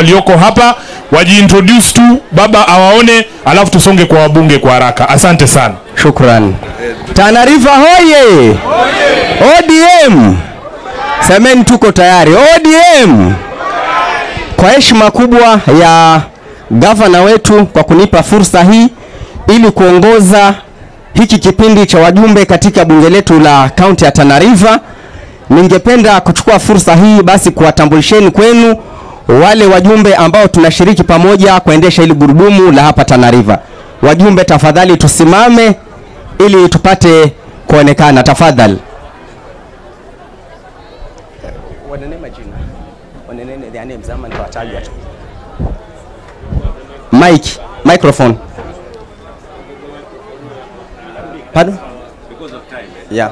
walioko hapa wajiintroduce tu, baba awaone, alafu tusonge kwa wabunge kwa haraka. Asante sana. Shukran. Tana River hoye! ODM! Semeni tuko tayari. ODM! Kwa heshima kubwa ya gavana wetu kwa kunipa fursa hii ili kuongoza hiki kipindi cha wajumbe katika bunge letu la kaunti ya Tana River, ningependa kuchukua fursa hii basi kuwatambulisheni kwenu wale wajumbe ambao tunashiriki pamoja kuendesha hili gurudumu la hapa Tana River. Wajumbe tafadhali tusimame ili tupate kuonekana, tafadhali. Microphone. Pardon? Because of time. Yeah.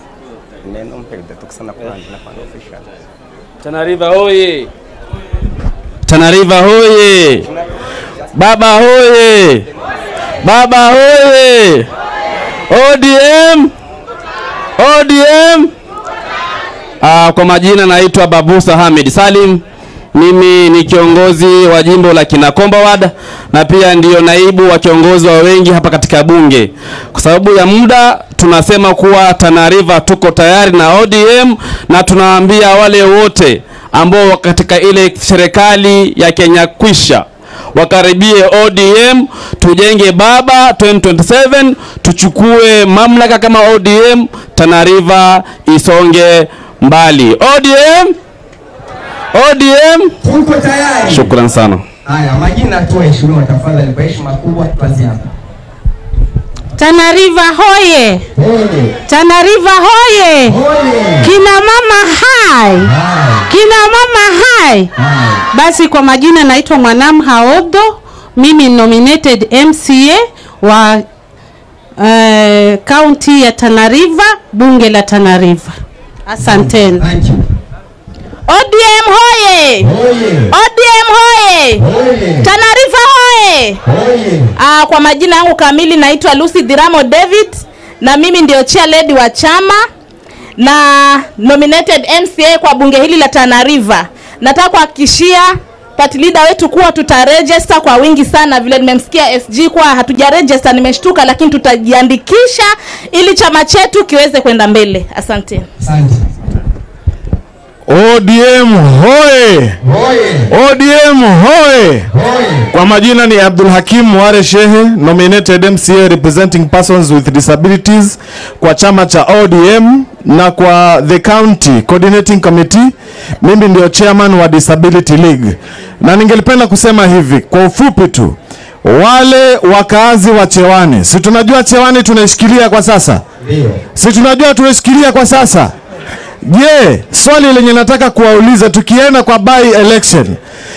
Tana River hoye! Tana River hoye! Baba hoye! Baba hoye! ODM! ODM! Kwa majina naitwa Babusa Hamid Salim. Mimi ni kiongozi wa jimbo la Kinakomba Ward na pia ndio naibu wa kiongozi wa wengi hapa katika bunge. Kwa sababu ya muda tunasema kuwa Tana River tuko tayari na ODM, na tunawaambia wale wote ambao katika ile serikali ya Kenya kwisha wakaribie ODM, tujenge baba 2027, tuchukue mamlaka kama ODM, Tana River isonge mbali. ODM! ODM! Tuko tayari. Shukran sana. Haya, majina tu heshima tafadhali, kwa heshima kubwa tuanze hapa. Tana River hoye! Hoye! Tana River hoye! Hoye! Kina mama hai! Kina mama hai! Basi kwa majina naitwa Mwanam Haodo, mimi nominated MCA wa county ya Tana River, bunge la Tana River. Asanteni. ODM hoye! Hoye! ODM hoye! Hoye! Tana River hoye! Hoye! Kwa majina yangu kamili naitwa Lucy Diramo David, na mimi ndio chair lady wa chama na nominated MCA kwa bunge hili la Tana River. Nataka kuhakikishia party leader wetu kuwa tutaregister kwa wingi sana. Vile nimemsikia SG kwa hatujaregister nimeshtuka, lakini tutajiandikisha ili chama chetu kiweze kwenda mbele. Asante. Asante. ODM hoye! Hoye! ODM hoye! Hoye! Kwa majina ni Abdul Hakim Mware Shehe, nominated MCA representing persons with disabilities kwa chama cha ODM, na kwa the county coordinating committee mimi ndio chairman wa Disability League. Na ningelipenda kusema hivi kwa ufupi tu, wale wakazi wa Chewani, si tunajua Chewani tunaishikilia kwa sasa? Ndio. Si tunajua tunaishikilia kwa sasa? Je, swali lenye nataka kuwauliza, tukienda kwa by election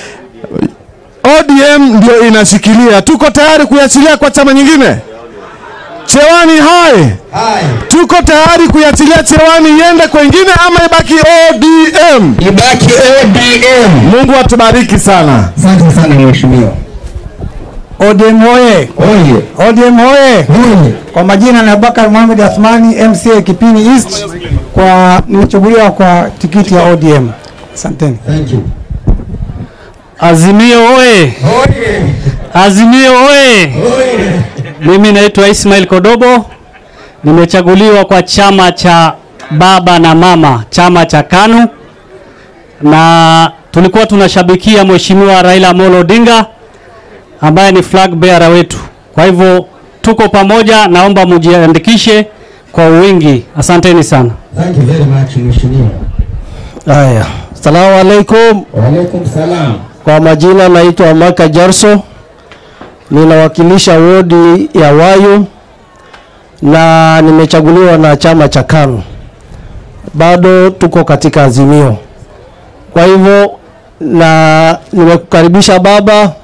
ODM ndio inashikilia, tuko tayari kuyachilia kwa chama nyingine? Chewani hai! Tuko tayari kuyachilia Chewani iende kwingine ama ibaki ODM? Ibaki ODM. Mungu atubariki sana. Asante sana mheshimiwa. ODM hoye! Hoye! ODM hoye! Hoye! Kwa majina na Bakar Mohamed Athmani, MCA Kipini East, kwa nimechaguliwa kwa tikiti ya ODM. Asanteni. Thank you. Azimio hoye! Hoye! Azimio hoye! Hoye! Mimi naitwa Ismail Kodobo, nimechaguliwa kwa chama cha baba na mama, chama cha KANU, na tulikuwa tunashabikia mheshimiwa Raila Amolo Odinga ambaye ni flag bearer wetu. Kwa hivyo tuko pamoja, naomba mjiandikishe kwa wingi. Asanteni sana. Thank you very much mheshimiwa. Haya. Asalamu alaykum. Wa alaykum salam. Kwa majina naitwa Maka Jarso, ninawakilisha wodi ya Wayu na nimechaguliwa na chama cha KANU. Bado tuko katika azimio. Kwa hivyo na nimekukaribisha baba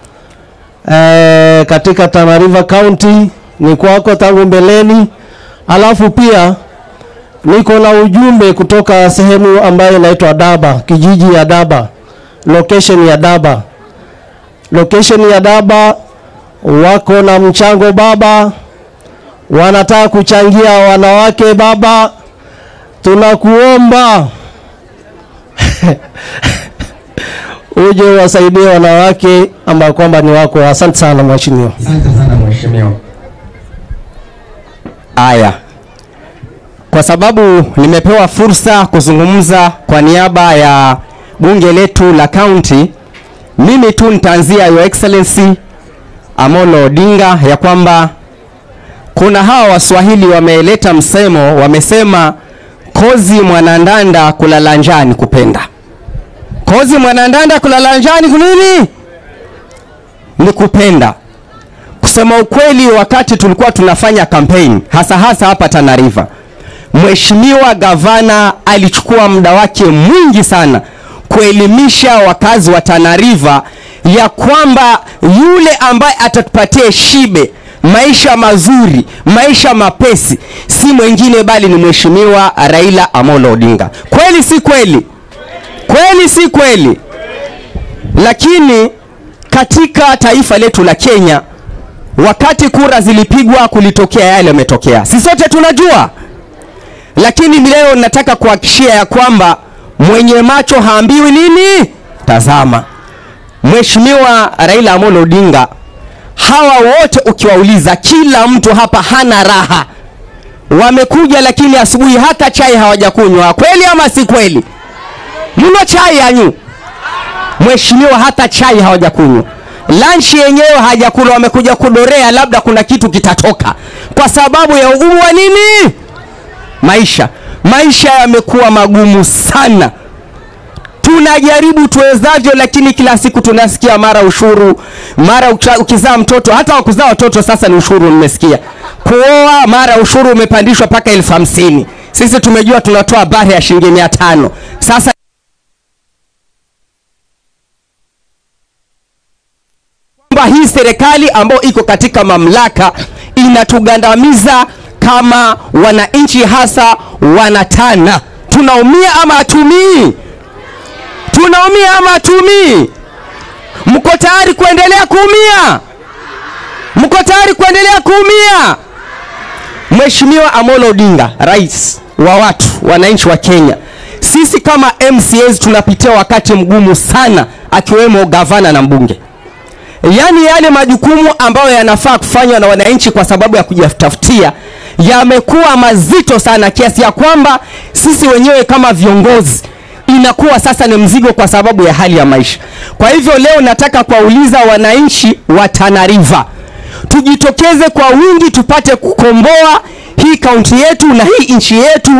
katika Tana River County, ni kwako tangu mbeleni. Alafu pia niko na ujumbe kutoka sehemu ambayo inaitwa Daba, kijiji ya Daba, location ya Daba. Location ya Daba wako na mchango baba, wanataka kuchangia wanawake baba, tunakuomba uje wasaidie wanawake ambao kwamba ni wako. Asante sana mheshimiwa. Asante sana mheshimiwa. Aya, kwa sababu nimepewa fursa kuzungumza kwa niaba ya bunge letu la county, mimi tu nitaanzia Your Excellency Amolo Odinga ya kwamba kuna hawa Waswahili wameleta msemo, wamesema kozi mwanandanda kulala njani kupenda. Kozi mwanandanda kulala njani kunini? Ni kupenda. Kusema ukweli, wakati tulikuwa tunafanya campaign hasa hapa Tana River, Mheshimiwa Gavana alichukua muda wake mwingi sana kuelimisha wakazi wa Tana River ya kwamba yule ambaye atatupatia shibe, maisha mazuri, maisha mapesi, si mwingine bali ni Mheshimiwa Raila Amolo Odinga. Kweli si kweli? Kweli si kweli? Lakini katika taifa letu la Kenya, wakati kura zilipigwa kulitokea yale yametokea. Sisi sote tunajua. Lakini leo nataka kuhakikishia ya kwamba mwenye macho haambiwi nini? Tazama. Mheshimiwa Raila Amolo Odinga, hawa wote ukiwauliza, kila mtu hapa hana raha. Wamekuja lakini asubuhi hata chai hawajakunywa. Kweli ama si kweli? Mno chai yanyu. Mheshimiwa hata chai hawajakunywa. Lunch yenyewe hajakula, wamekuja kudorea labda kuna kitu kitatoka. Kwa sababu ya ugumu wa nini? Maisha yamekuwa magumu sana. Tunajaribu tuwezavyo, lakini kila siku tunasikia mara ushuru, mara ukizaa mtoto, hata wakuzaa watoto sasa ni ushuru nimesikia. KUOA mara ushuru umepandishwa paka 50,000. Sisi tumejua tunatoa bare ya shilingi 500. Sasa kwamba hii serikali ambayo iko katika mamlaka inatugandamiza kama wananchi, hasa wanatana. Tunaumia ama hatumii? Tunaumia ama hatumii? Mko tayari kuendelea kuumia? Mko tayari kuendelea kuumia? Mheshimiwa Amolo Odinga, rais wa watu, wananchi wa Kenya, sisi kama MCAs tunapitia wakati mgumu sana, akiwemo gavana na mbunge. Yaani yale majukumu ambayo yanafaa kufanywa na wananchi kwa sababu ya kujitafutia yamekuwa mazito sana, kiasi ya kwamba sisi wenyewe kama viongozi inakuwa sasa ni mzigo kwa sababu ya hali ya maisha. Kwa hivyo leo nataka kuwauliza wananchi wa Tana River, tujitokeze kwa wingi tupate kukomboa hii kaunti yetu na hii nchi yetu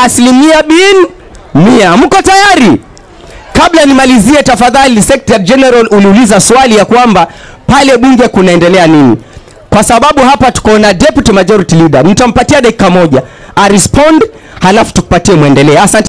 100%. Mko tayari? Kabla nimalizie, tafadhali Secretary General, uliuliza swali ya kwamba pale bunge kunaendelea nini? Kwa sababu hapa tuko na Deputy Majority Leader, nitampatia dakika moja a respond, halafu tukupatie muendelee. Asante.